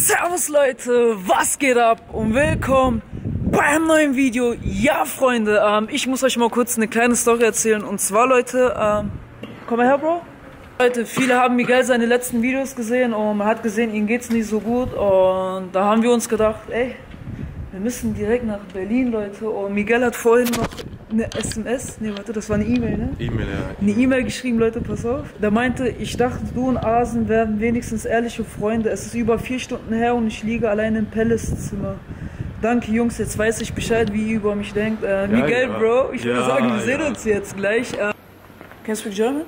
Servus Leute, was geht ab und willkommen beim neuen Video. Ja Freunde, ich muss euch mal kurz eine kleine Story erzählen. Und zwar Leute, komm mal her Bro. Leute, viele haben Miguel seine letzten Videos gesehen und man hat gesehen, ihm geht's nicht so gut. Und da haben wir uns gedacht, ey, wir müssen direkt nach Berlin, Leute. Und Miguel hat vorhin noch eine SMS, ne warte, das war eine E-Mail, ne? E-Mail, ja. Eine E-Mail geschrieben, Leute, pass auf. Der meinte, ich dachte, du und Asen werden wenigstens ehrliche Freunde. Es ist über 4 Stunden her und ich liege allein im Palace-Zimmer. Danke Jungs, jetzt weiß ich Bescheid, wie ihr über mich denkt. Miguel, ja. Bro, ich würde sagen, wir sehen uns jetzt gleich. Can you speak German?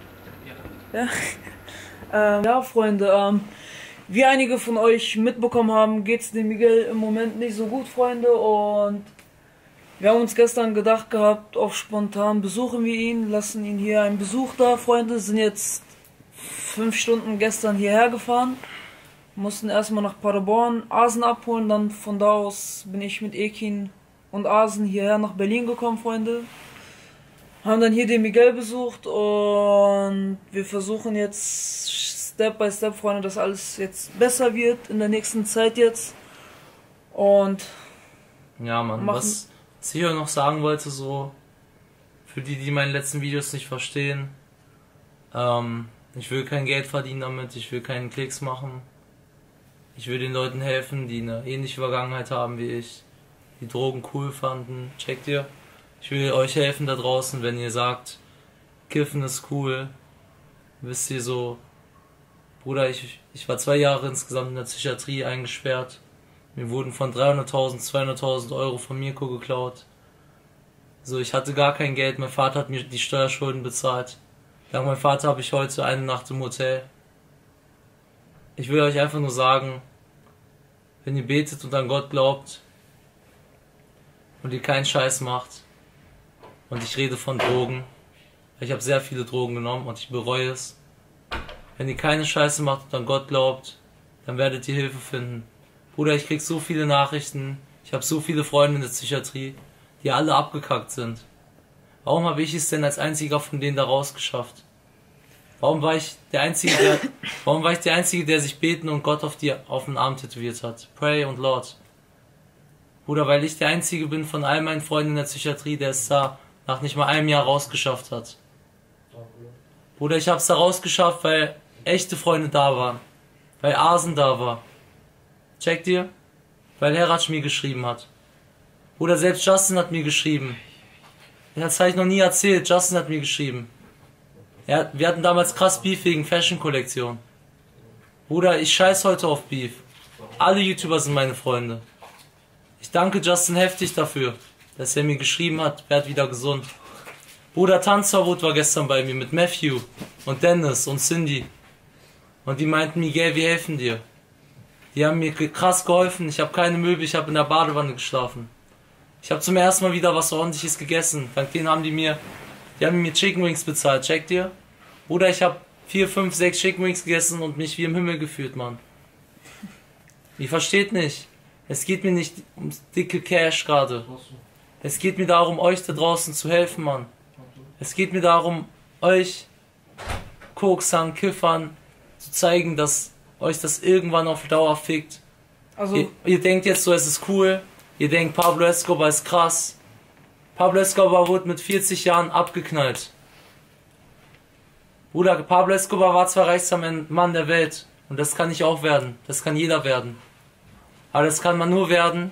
Ja. Ja, Freunde, wie einige von euch mitbekommen haben, geht es dem Miguel im Moment nicht so gut, Freunde. Und wir haben uns gestern gedacht gehabt, auf spontan besuchen wir ihn, lassen ihn hier einen Besuch da, Freunde. Sind jetzt 5 Stunden gestern hierher gefahren. Mussten erstmal nach Paderborn Asen abholen, dann von da aus bin ich mit Ekin und Asen hierher nach Berlin gekommen, Freunde. Haben dann hier den Miguel besucht und wir versuchen jetzt Step by Step, Freunde, dass alles jetzt besser wird in der nächsten Zeit jetzt. Und ja, Mann, was ich hier noch sagen wollte, so für die, die meine letzten Videos nicht verstehen, ich will kein Geld verdienen damit, ich will keinen Klicks machen. Ich will den Leuten helfen, die eine ähnliche Vergangenheit haben wie ich, die Drogen cool fanden. Checkt ihr? Ich will euch helfen da draußen, wenn ihr sagt, Kiffen ist cool. Wisst ihr so, Bruder, ich war 2 Jahre insgesamt in der Psychiatrie eingesperrt. Mir wurden von 300.000, 200.000 Euro von Mirko geklaut. So, ich hatte gar kein Geld, mein Vater hat mir die Steuerschulden bezahlt. Dank meinem Vater habe ich heute eine Nacht im Hotel. Ich will euch einfach nur sagen, wenn ihr betet und an Gott glaubt und ihr keinen Scheiß macht, und ich rede von Drogen, ich habe sehr viele Drogen genommen und ich bereue es. Wenn ihr keine Scheiße macht und an Gott glaubt, dann werdet ihr Hilfe finden. Bruder, ich krieg so viele Nachrichten, ich habe so viele Freunde in der Psychiatrie, die alle abgekackt sind. Warum habe ich es denn als einziger von denen da rausgeschafft? Warum war ich der Einzige, der sich beten und Gott auf den Arm tätowiert hat? Pray und Lord. Bruder, weil ich der Einzige bin von all meinen Freunden in der Psychiatrie, der es da nach nicht mal einem Jahr rausgeschafft hat. Bruder, ich hab's da rausgeschafft, weil echte Freunde da waren. Weil Asen da war. Checkt ihr? Weil Heratsch mir geschrieben hat. Bruder, selbst Justin hat mir geschrieben. Das habe ich noch nie erzählt. Justin hat mir geschrieben. Ja, wir hatten damals krass Beef wegen Fashion-Kollektion. Bruder, ich scheiß heute auf Beef. Alle YouTuber sind meine Freunde. Ich danke Justin heftig dafür, dass er mir geschrieben hat, werd wieder gesund. Bruder, Tanzverbot war gestern bei mir mit Matthew und Dennis und Cindy. Und die meinten, Miguel, wir helfen dir. Die haben mir krass geholfen. Ich habe keine Möbel, ich habe in der Badewanne geschlafen. Ich habe zum ersten Mal wieder was Ordentliches gegessen. Dank denen haben die mir Chicken Wings bezahlt. Checkt ihr? Bruder, ich habe 4, 5, 6 Chicken Wings gegessen und mich wie im Himmel gefühlt, Mann. Ihr versteht nicht. Es geht mir nicht ums dicke Cash gerade. Es geht mir darum, euch da draußen zu helfen, Mann. Es geht mir darum, euch Koksern, Kiffern zu zeigen, dass euch das irgendwann auf Dauer fickt. Also ihr denkt jetzt so, es ist cool. Ihr denkt, Pablo Escobar ist krass. Pablo Escobar wurde mit 40 Jahren abgeknallt. Bruder, Pablo Escobar war zwar reichster Mann der Welt. Und das kann ich auch werden. Das kann jeder werden. Aber das kann man nur werden,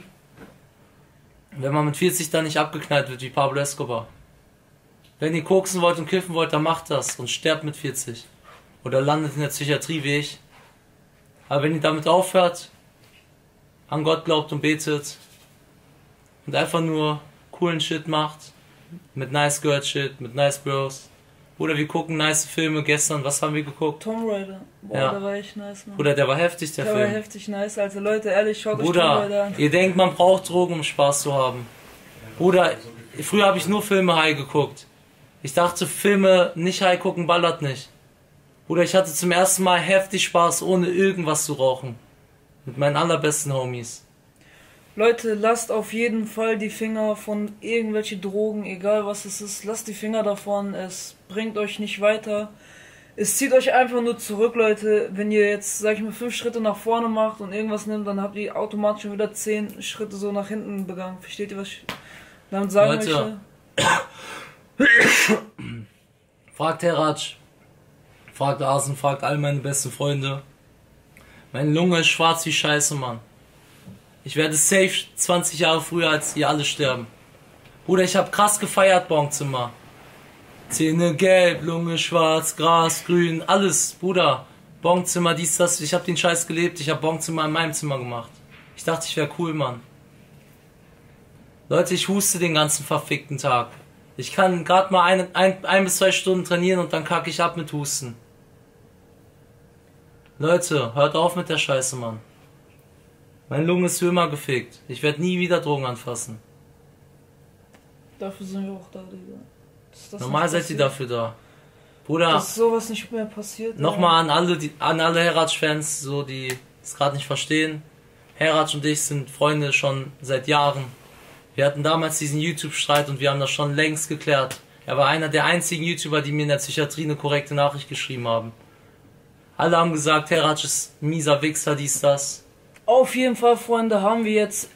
wenn man mit 40 dann nicht abgeknallt wird wie Pablo Escobar. Wenn ihr koksen wollt und kiffen wollt, dann macht das und sterbt mit 40. Oder landet in der Psychiatrie wie ich. Aber wenn ihr damit aufhört, an Gott glaubt und betet und einfach nur coolen Shit macht, mit nice Girl Shit, mit nice Bros. Oder wir gucken nice Filme. Gestern, was haben wir geguckt? Tomb Raider. Boah, ja. Der war echt nice, Mann. Bruder, der war heftig, der Film. Der war heftig nice. Also Leute, ehrlich, schaut euch Tomb Raider an. Ihr denkt, man braucht Drogen, um Spaß zu haben. Bruder, früher habe ich nur Filme high geguckt. Ich dachte, Filme nicht high gucken ballert nicht. Bruder, ich hatte zum ersten Mal heftig Spaß, ohne irgendwas zu rauchen. Mit meinen allerbesten Homies. Leute, lasst auf jeden Fall die Finger von irgendwelchen Drogen, egal was es ist. Lasst die Finger davon, es bringt euch nicht weiter. Es zieht euch einfach nur zurück, Leute. Wenn ihr jetzt, sag ich mal, 5 Schritte nach vorne macht und irgendwas nimmt, dann habt ihr automatisch schon wieder 10 Schritte so nach hinten begangen. Versteht ihr, was ich damit sagen möchte? Fragt Heratsch, fragt Asen, fragt all meine besten Freunde. Meine Lunge ist schwarz wie Scheiße, Mann. Ich werde safe 20 Jahre früher als ihr alle sterben. Bruder, ich hab krass gefeiert, Bonzimmer. Zähne gelb, Lunge schwarz, Gras, grün, alles, Bruder. Bonzimmer, dies, das, ich hab den Scheiß gelebt, ich hab Bonzimmer in meinem Zimmer gemacht. Ich dachte, ich wär cool, Mann. Leute, ich huste den ganzen verfickten Tag. Ich kann gerade mal ein bis 2 Stunden trainieren und dann kacke ich ab mit Husten. Leute, hört auf mit der Scheiße, Mann. Meine Lunge ist für immer gefickt. Ich werde nie wieder Drogen anfassen. Dafür sind wir auch da, Digga. Normal seid ihr dafür da. Bruder, dass sowas nicht mehr passiert. Nochmal an alle Heratsch-Fans, so die es gerade nicht verstehen. Heratsch und ich sind Freunde schon seit Jahren. Wir hatten damals diesen YouTube-Streit und wir haben das schon längst geklärt. Er war einer der einzigen YouTuber, die mir in der Psychiatrie eine korrekte Nachricht geschrieben haben. Alle haben gesagt, Heratsch ist ein mieser Wichser, dies, das. Auf jeden Fall, Freunde, haben wir jetzt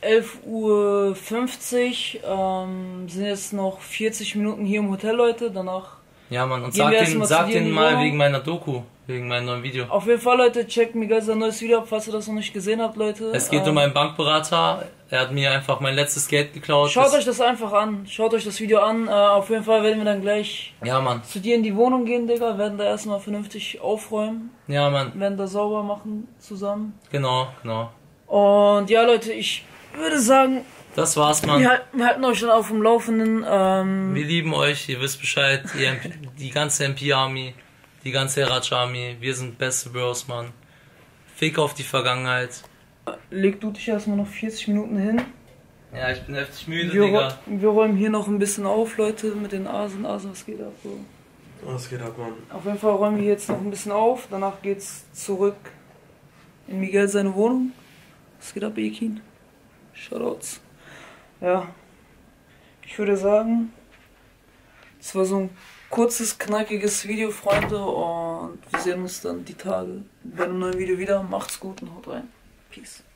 11:50 Uhr. Sind jetzt noch 40 Minuten hier im Hotel, Leute. Danach. Ja, Mann, und sag denen mal wegen meiner Doku, wegen meinem neuen Video. Auf jeden Fall, Leute, checkt Miguel sein neues Video ab, falls ihr das noch nicht gesehen habt, Leute. Es geht um einen Bankberater. Er hat mir einfach mein letztes Geld geklaut. Schaut euch das einfach an. Schaut euch das Video an. Auf jeden Fall werden wir dann gleich zu dir in die Wohnung gehen, Digga. Werden da erstmal vernünftig aufräumen. Ja, Mann. Werden da sauber machen zusammen. Genau. Und ja, Leute, ich würde sagen, das war's, Mann. Wir halten euch dann auf dem Laufenden. Wir lieben euch, ihr wisst Bescheid. Die ganze MP-Army, die ganze Heratsch-Army. Wir sind beste Bros, Mann. Fick auf die Vergangenheit. Leg du dich erstmal noch 40 Minuten hin. Ja, ich bin heftig müde, Digga. Wir räumen hier noch ein bisschen auf, Leute, mit den Asen. Was geht ab, Bro? Was geht ab, Mann? Auf jeden Fall räumen wir jetzt noch ein bisschen auf. Danach geht's zurück in Miguel seine Wohnung. Was geht ab, Ekin? Shoutouts. Ja, ich würde sagen, es war so ein kurzes, knackiges Video, Freunde, und wir sehen uns dann die Tage bei einem neuen Video wieder. Macht's gut und haut rein. Peace.